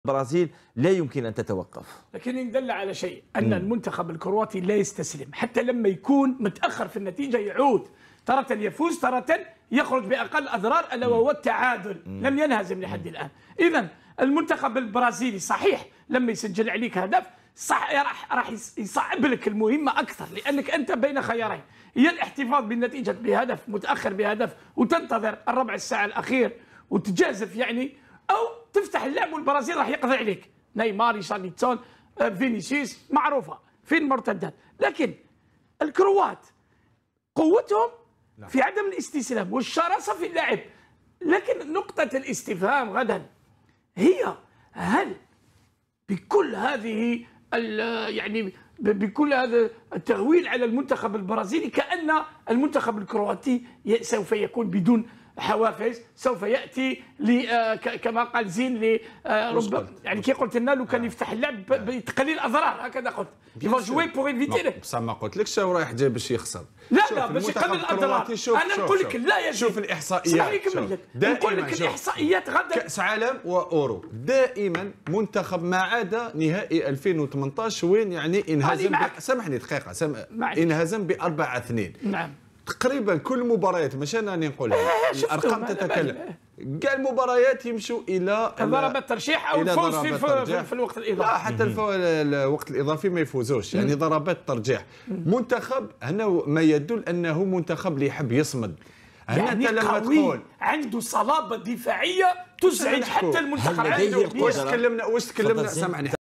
البرازيل لا يمكن أن تتوقف. لكن يدل على شيء أن المنتخب الكرواتي لا يستسلم حتى لما يكون متأخر في النتيجة، يعود تارة يفوز تارة يخرج بأقل أضرار، ألا وهو التعادل. لم ينهزم لحد الآن. إذا المنتخب البرازيلي صحيح لما يسجل عليك هدف صح راح يصعب لك المهمة أكثر، لأنك أنت بين خيارين: هي الاحتفاظ بالنتيجة بهدف متأخر بهدف وتنتظر الربع الساعة الأخير وتجازف يعني، أو تفتح اللعب والبرازيل راح يقضي عليك. نيمار، ريشارليسون، فينيسيوس معروفة في المرتدات. لكن الكروات قوتهم في عدم الاستسلام والشراسة في اللعب. لكن نقطة الاستفهام غدا هي: هل بكل هذه يعني بكل هذا التهويل على المنتخب البرازيلي كأن المنتخب الكرواتي سوف يكون بدون حوافز، سوف ياتي كما قال زين ربما يعني كي قلت لنا لو كان يفتح اللعب بتقليل الاضرار، هكذا قلت يفو جوي بوغ ايفيتي. بصح ما قلتلكش هو رايح جاي باش يخسر. لا باش يقلل الاضرار. انا نقول لك لا يا شوف الاحصائيات. نقول لك الاحصائيات غدا. كاس عالم واورو دائما منتخب ما عدا نهائي 2018 وين يعني انهزم سامحني دقيقه انهزم ب4-2. نعم تقريبا كل المباريات، ماشي انا نقولها الارقام تتكلم، كاع المباريات يمشوا الى ضربات ترجيح او الفوز في الوقت الاضافي. لا حتى الوقت الاضافي ما يفوزوش، يعني ضربات ترجيح. منتخب هنا ما يدل انه منتخب اللي يحب يصمد. هنا يعني انت لما تقول عنده صلابه دفاعيه تزعج حتى المنتخب. واش تكلمنا سامحني